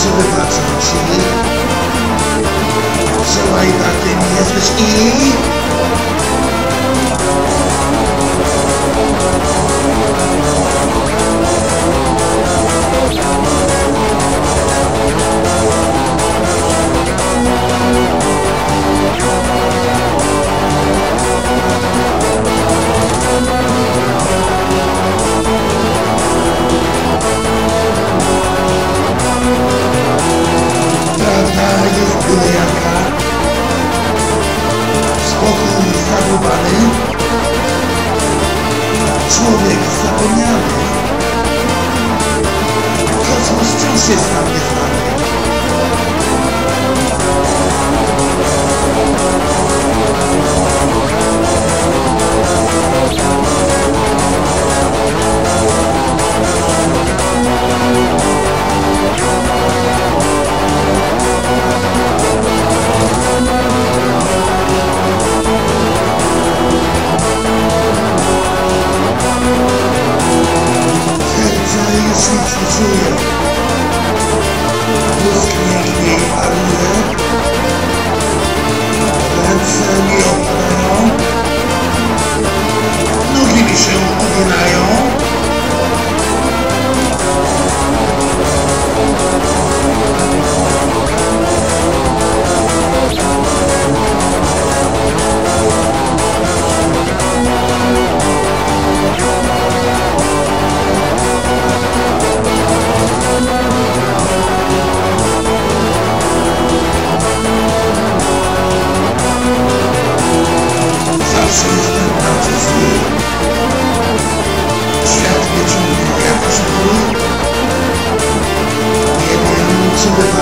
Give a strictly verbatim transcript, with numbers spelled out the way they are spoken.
Czy wybaczam ci? Trzeba i takim jesteś i... Prawda jest byle jaka. Spokój zagubany. Człowiek zapomniany. Kosmos wciąż jest nam nieznany. Serca już nic nie czuje. Mózg mięknie i paruje. Ręce mi opadają. Nogi mi się uginają. Zawsze jestem bardziej zły. Świat mnie ciągnie jakoś w dół. Nie wiem, czy wybaczyć.